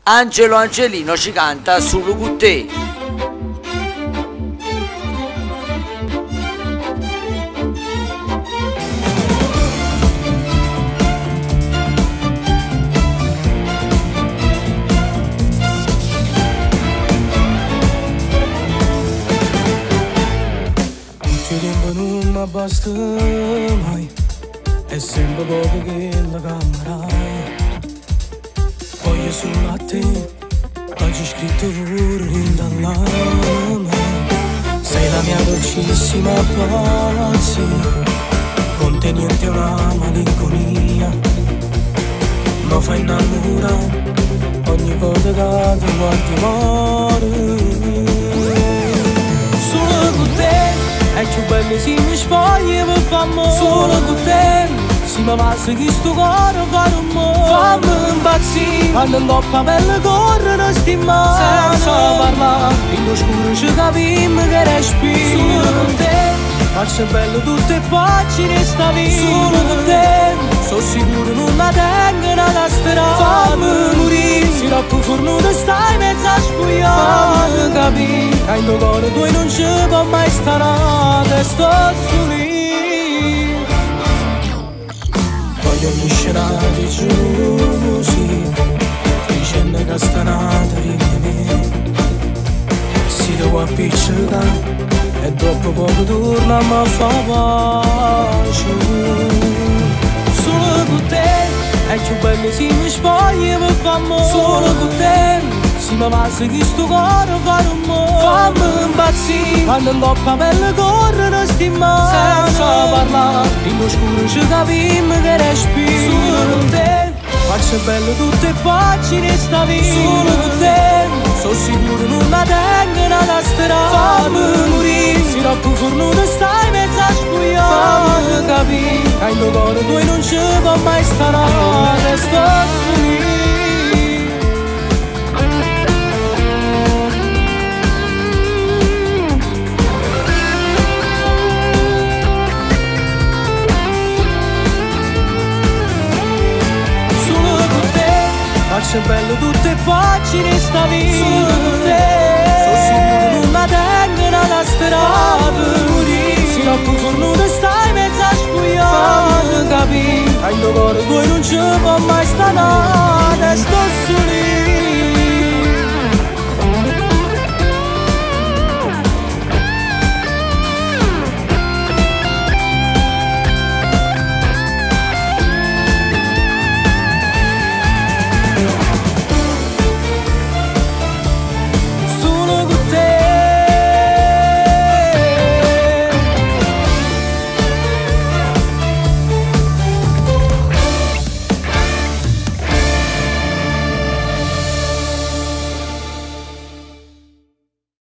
Angelo Angelino ci canta Solo con te. Tempo non mi basta mai, è sempre poco che la camerai. Voglio solo a te, oggi scritto pure in dall'anima. Sei la mia dolcissima pazzia, con te niente è una malinconia. Mi fai innamorare ogni volta che ti guardi muore. Solo con te è più bello se mi spogli per fare solo con te, se mi passa che sto cuore fare un mo'. Fammi impazzire, quando troppa pelle correre sti mani, senza parlare, in lo scuro ci capiamo che respiri. Solo con te, faccio bello tutte le pagine sta vita. Solo con te, sono sicuro non la tengo una tasterata. Fammi morire, se troppo fornuto stai mezzo a spugliare. Fammi capire, che in tuo cuore tu non ci può mai stare, sto su lì. Voglio ogni scenario gelosi, dicendo che sta nata di me. Si devo appiccicare e dopo poco torna a mi fa pace. Solo con te è più bello se mi spogli per fare solo con te, se mi passa che sto cuore fare un mo'. Fammi impazzire, quando troppa pelle correre sti mani, senza parlare, in lo scuro ci capiamo che respiri. Solo con te, faccio bello tutte le pagine sta vita. Solo con te, sono sicuro non la tengo una tasterata. Fammi morire, se troppo fornuto stai mezzo a spugliare. Fammi capire, che in tuo cuore tu non ci può mai stare, sto su lì. Faccio bello tutte le pagine sta vita. Solo con te, sono sicuro non la tengo una tasterata. Fammi morire, se troppo fornuto stai mezzo a spugliare. Fammi capire, che in tuo cuore tu non ci può mai stare, sto su lì.